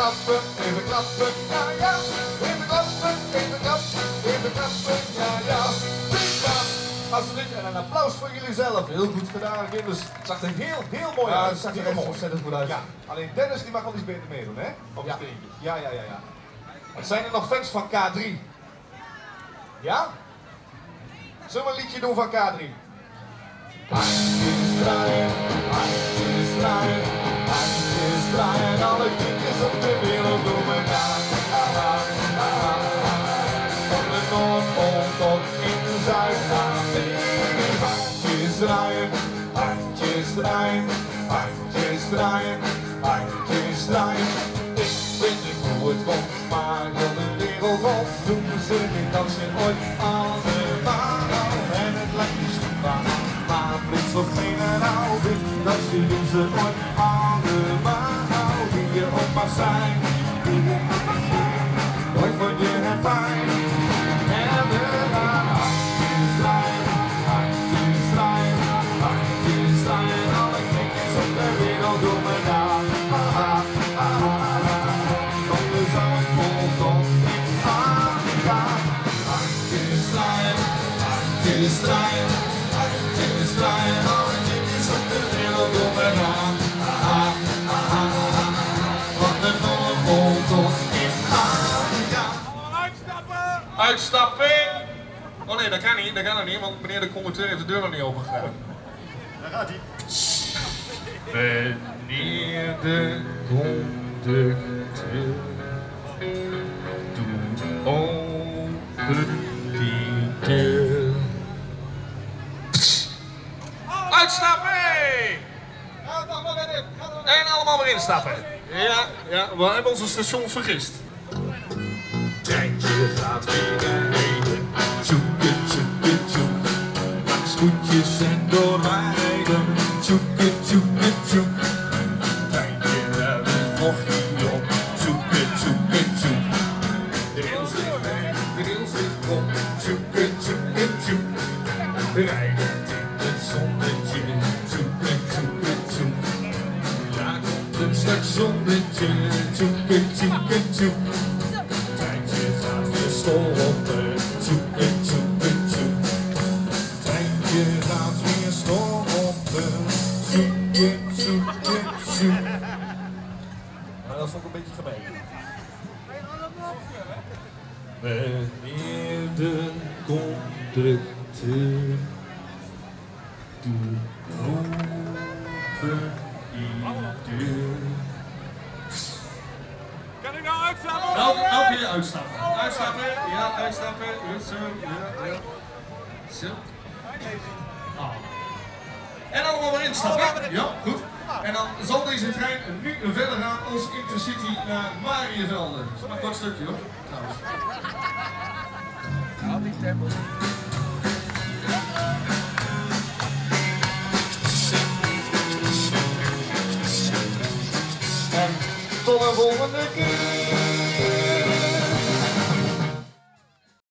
klappen, even klappen, ja ja. Even klappen, even klappen, even klappen, ja ja. Prima. Alsjeblieft, en een applaus voor jullie zelf. Heel goed gedaan, kinders. Het zag er heel mooi uit. Ja, het zag er echt ontzettend goed uit. Ja, alleen Dennis die mag wel iets beter meedoen, hè? Op Ja. het steentje. Ja. Zijn er nog fans van K3? Ja? Zullen we een liedje doen van K3? Handjes draaien, handjes draaien, handjes draaien, alle kindjes op de wereld doen we gaan. Van de Noordpool tot in de Zuid-Amerika. Handjes draaien, handjes draaien, handjes draaien, handjes draaien. Ik weet niet hoe het komt, maar heel de wereld rond doen ze dit dansje ooit allemaal. En het lijkt misschien waar, maar blitz of generaal, dit dansje doen ze ooit allemaal. Wie je ook mag zijn, nooit vond je het fijn. En we gaan handjes draaien, handjes draaien, handjes draaien. Alle knikkers op de wereld doen we daar. Handjes draaien, handjes draaien, alle kindjes op de wereld doen we gaan. Van de Noordpool tot in Afrika. Uitstappen! Oh nee, dat kan niet, want meneer de conducteur heeft de deur nog niet opengedaan. Daar gaat hij. Meneer de conducteur, doe open die deur. Uitstappen! En allemaal weer instappen. Ja, we hebben ons station vergist. Treintje gaat weer rijden, tjoeke, tjoeke, tjoek. Langs voetjes en door weiden, tjoeke, tjoeke, tjoek. Treintje daar nog niet op, tjoeke, tjoeke, tjoek. De rails ligt weg, de rails ligt op, tjoeke, tjoeke, tjoek. Rijdend in het zonnetje, tjoeke, tjoeke, tjoek. Daar komt een stationnetje, tjoeke, tjoeke, tjoek. Treintje gaat weer stoppen, tjoeke, tjoeke, tjoek. Treintje gaat weer stoppen, tjoeke, tjoeke, tjoek. Nou, dat vond ik een beetje gemeen. Meneer de conducteur, doe open die deur. Kan ik nou uitstappen? Nou kun je uitstappen. Uitstappen, ja, uitstappen. Goed zo, ja. Zo. Ah. En allemaal weer instappen. Ja, goed. En dan zal deze trein nu verder gaan als Intercity naar Mariënvelde. Dat is nog een kort stukje hoor, trouwens. En tot een volgende keer.